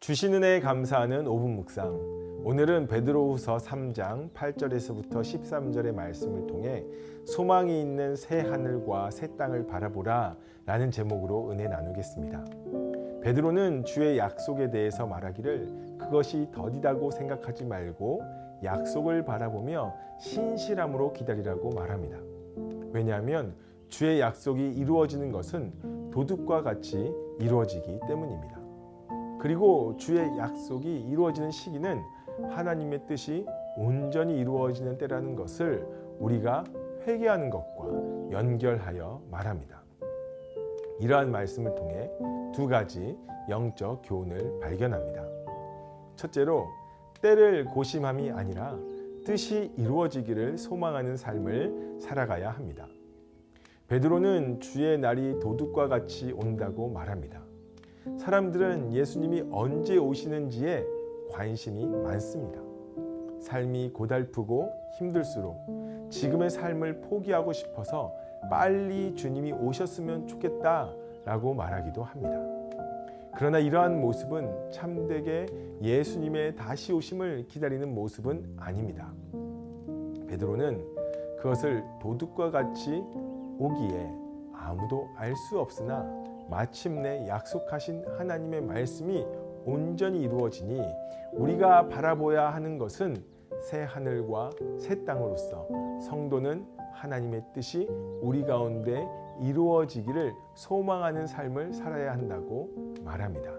주신 은혜에 감사하는 5분 묵상. 오늘은 베드로후서 3장 8절에서부터 13절의 말씀을 통해 소망이 있는 새 하늘과 새 땅을 바라보라 라는 제목으로 은혜 나누겠습니다. 베드로는 주의 약속에 대해서 말하기를 그것이 더디다고 생각하지 말고 약속을 바라보며 신실함으로 기다리라고 말합니다. 왜냐하면 주의 약속이 이루어지는 것은 도둑과 같이 이루어지기 때문입니다. 그리고 주의 약속이 이루어지는 시기는 하나님의 뜻이 온전히 이루어지는 때라는 것을 우리가 회개하는 것과 연결하여 말합니다. 이러한 말씀을 통해 두 가지 영적 교훈을 발견합니다. 첫째로, 때를 고심함이 아니라 뜻이 이루어지기를 소망하는 삶을 살아가야 합니다. 베드로는 주의 날이 도둑과 같이 온다고 말합니다. 사람들은 예수님이 언제 오시는지에 관심이 많습니다. 삶이 고달프고 힘들수록 지금의 삶을 포기하고 싶어서 빨리 주님이 오셨으면 좋겠다라고 말하기도 합니다. 그러나 이러한 모습은 참되게 예수님의 다시 오심을 기다리는 모습은 아닙니다. 베드로는 그것을 도둑과 같이 오기에 아무도 알 수 없으나 마침내 약속하신 하나님의 말씀이 온전히 이루어지니 우리가 바라보아야 하는 것은 새 하늘과 새 땅으로서 성도는 하나님의 뜻이 우리 가운데 이루어지기를 소망하는 삶을 살아야 한다고 말합니다.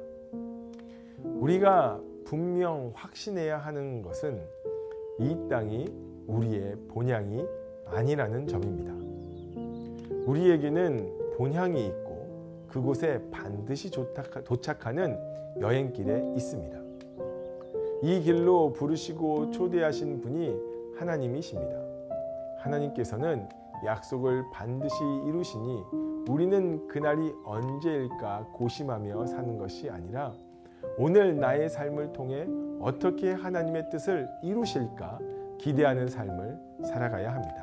우리가 분명 확신해야 하는 것은 이 땅이 우리의 본향이 아니라는 점입니다. 우리에게는 본향이 있고 그곳에 반드시 도착하는 여행길에 있습니다. 이 길로 부르시고 초대하신 분이 하나님이십니다. 하나님께서는 약속을 반드시 이루시니 우리는 그날이 언제일까 고심하며 사는 것이 아니라 오늘 나의 삶을 통해 어떻게 하나님의 뜻을 이루실까 기대하는 삶을 살아가야 합니다.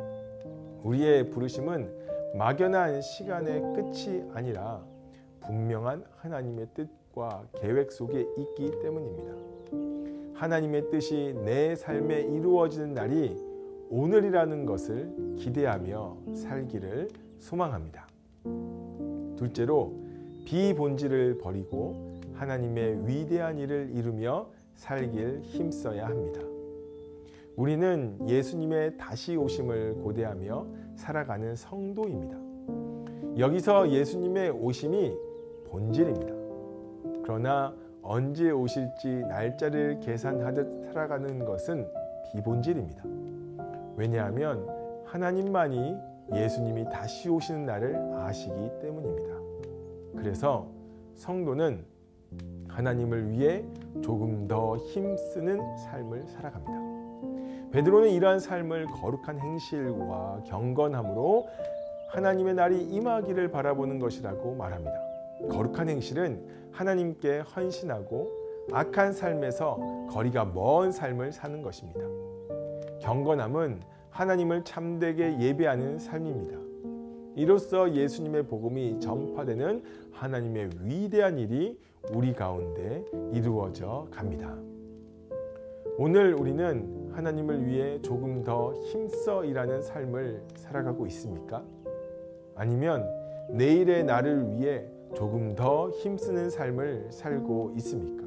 우리의 부르심은 막연한 시간의 끝이 아니라 분명한 하나님의 뜻과 계획 속에 있기 때문입니다. 하나님의 뜻이 내 삶에 이루어지는 날이 오늘이라는 것을 기대하며 살기를 소망합니다. 둘째로, 비본질을 버리고 하나님의 위대한 일을 이루며 살길 힘써야 합니다. 우리는 예수님의 다시 오심을 고대하며 살아가는 성도입니다. 여기서 예수님의 오심이 본질입니다. 그러나 언제 오실지 날짜를 계산하듯 살아가는 것은 비본질입니다. 왜냐하면 하나님만이 예수님이 다시 오시는 날을 아시기 때문입니다. 그래서 성도는 하나님을 위해 조금 더 힘쓰는 삶을 살아갑니다. 베드로는 이러한 삶을 거룩한 행실과 경건함으로 하나님의 날이 임하기를 바라보는 것이라고 말합니다. 거룩한 행실은 하나님께 헌신하고 악한 삶에서 거리가 먼 삶을 사는 것입니다. 경건함은 하나님을 참되게 예배하는 삶입니다. 이로써 예수님의 복음이 전파되는 하나님의 위대한 일이 우리 가운데 이루어져 갑니다. 오늘 우리는 하나님을 위해 조금 더 힘써 일하는 삶을 살아가고 있습니까? 아니면 내일의 나를 위해 조금 더 힘쓰는 삶을 살고 있습니까?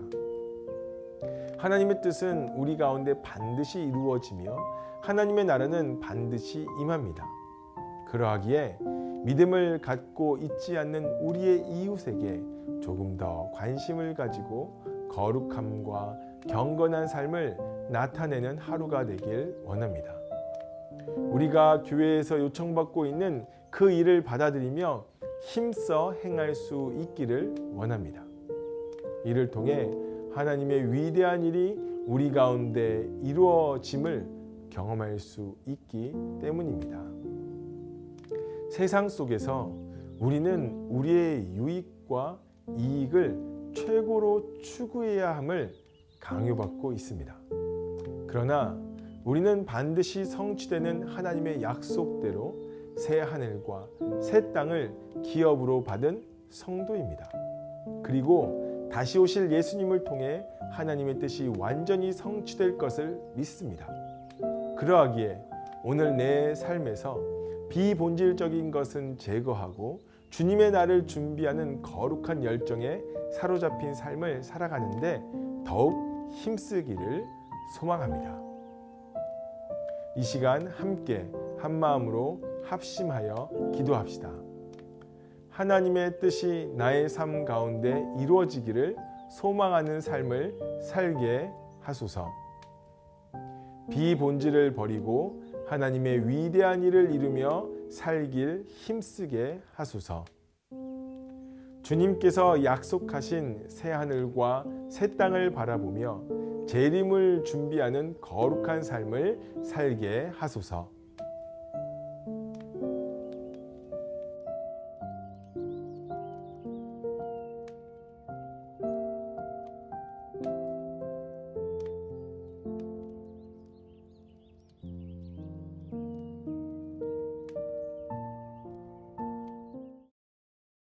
하나님의 뜻은 우리 가운데 반드시 이루어지며 하나님의 나라는 반드시 임합니다. 그러하기에 믿음을 갖고 있지 않는 우리의 이웃에게 조금 더 관심을 가지고 거룩함과 경건한 삶을 나타내는 하루가 되길 원합니다. 우리가 교회에서 요청받고 있는 그 일을 받아들이며 힘써 행할 수 있기를 원합니다. 이를 통해 하나님의 위대한 일이 우리 가운데 이루어짐을 경험할 수 있기 때문입니다. 세상 속에서 우리는 우리의 유익과 이익을 최고로 추구해야 함을 강요받고 있습니다. 그러나 우리는 반드시 성취되는 하나님의 약속대로 새 하늘과 새 땅을 기업으로 받은 성도입니다. 그리고 다시 오실 예수님을 통해 하나님의 뜻이 완전히 성취될 것을 믿습니다. 그러하기에 오늘 내 삶에서 비본질적인 것은 제거하고 주님의 날을 준비하는 거룩한 열정에 사로잡힌 삶을 살아가는데 더욱 힘쓰기를 소망합니다. 이 시간 함께 한마음으로 합심하여 기도합시다. 하나님의 뜻이 나의 삶 가운데 이루어지기를 소망하는 삶을 살게 하소서. 비본질을 버리고 하나님의 위대한 일을 이루며 살길 힘쓰게 하소서. 주님께서 약속하신 새하늘과 새 땅을 바라보며 재림을 준비하는 거룩한 삶을 살게 하소서.